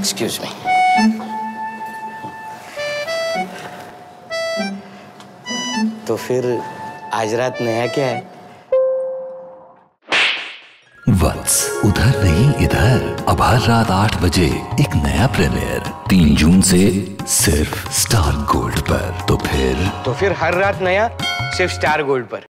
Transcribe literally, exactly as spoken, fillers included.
Excuse me. तो फिर आज रात नया क्या है? वत्स उधर नहीं इधर, अब हर रात आठ बजे एक नया प्रीमियर, तीन जून से सिर्फ स्टार गोल्ड पर। तो फिर तो फिर हर रात नया सिर्फ स्टार गोल्ड पर।